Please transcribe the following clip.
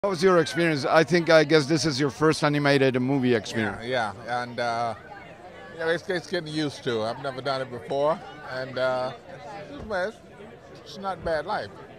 What was your experience? I guess this is your first animated movie experience. Yeah, and it's getting used to. I've never done it before, and it's not a bad life.